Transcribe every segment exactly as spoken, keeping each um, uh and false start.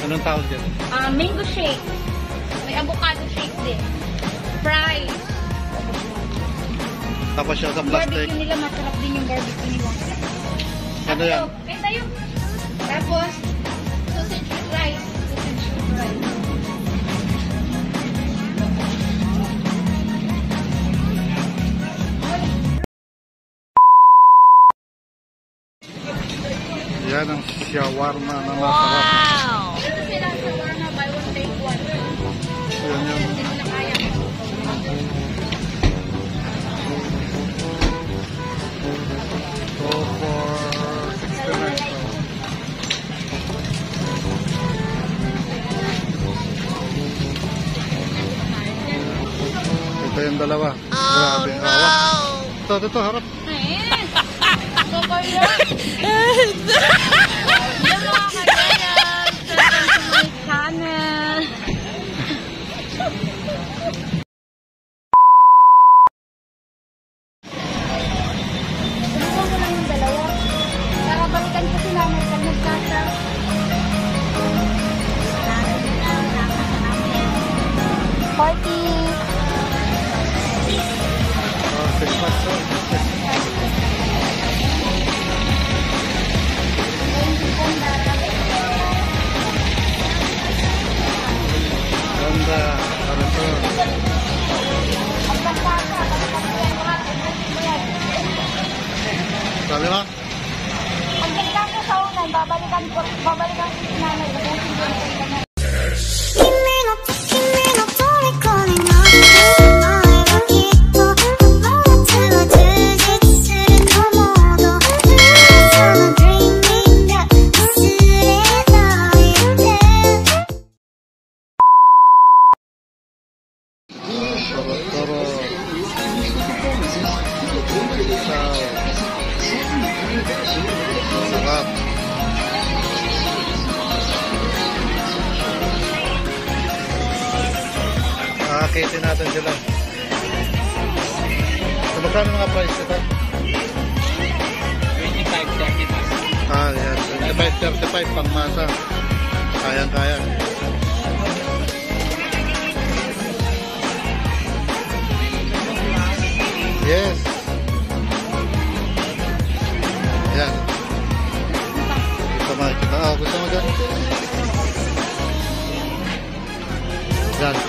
Anong tawag dyan? Uh, mango shake. May avocado shake din. Fries. Tapos siya sa plastic. Barbecue nila, masarap din yung barbecue nila. Ano yan? Kaya tayo. Tapos, sausage with rice. Sausage with rice. Yan ang shawarma na masarap. Wow! Ito sila shawarma, buy one take one. Yan yan. Hindi na kaya. So for sixty-nine. Ito yung dalawa. Grabe ang hawak. Ito, ito, harap. So for yan. Yung mga kagayan, subscribe to my channel. Subukan ko lang yung dalawa. Para balikan ko sila may pagmagkasa. Forty. Oh, six bucks. Ganda. Ano to? Sabi mo? Ang ganda ko sa unan, babalikan ko, babalikan ko si nanay. Sarap. Akitin natin sila. So, magkano mga price ito? twenty-five, thirty-five. Ah, yan. twenty-five, thirty-five pang masa. Kayang-kaya. Yes. Yan. Ito makikita. Oh, gusto mo dyan? Yan.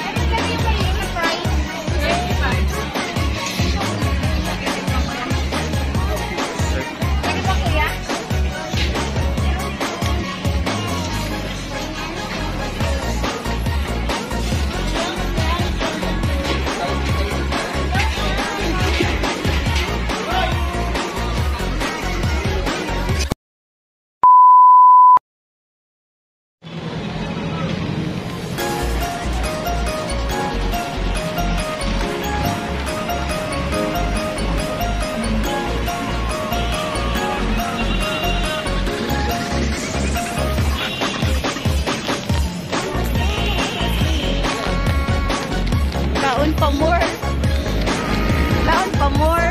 Laon pa more. Laon pa more.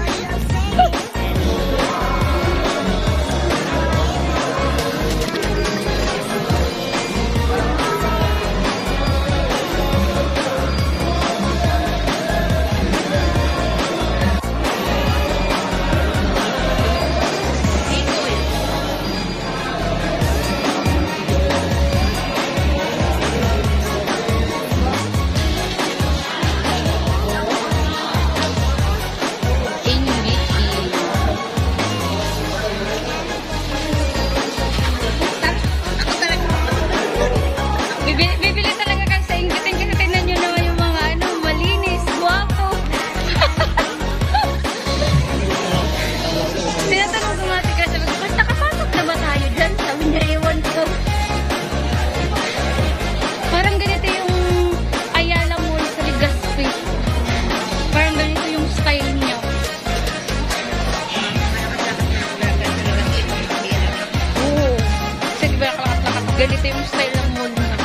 Ganito yung style ng mall na.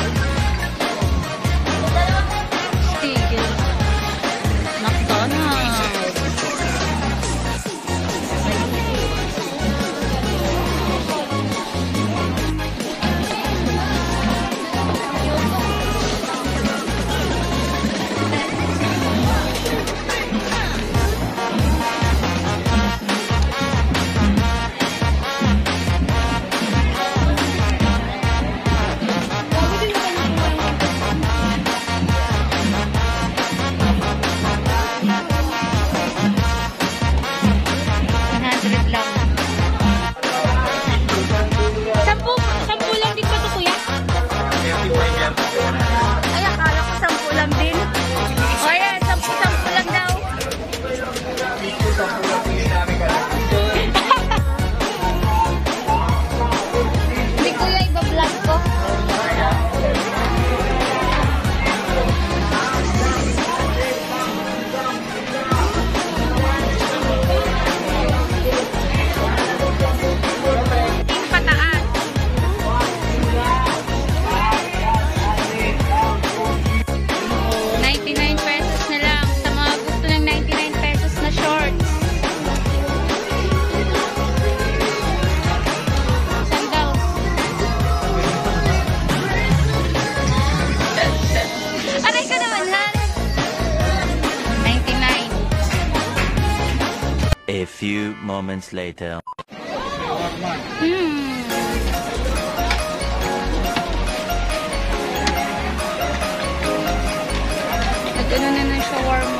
Stigil. McDonald's. few moments later. Hmm. Nag-ano na ng shawarma.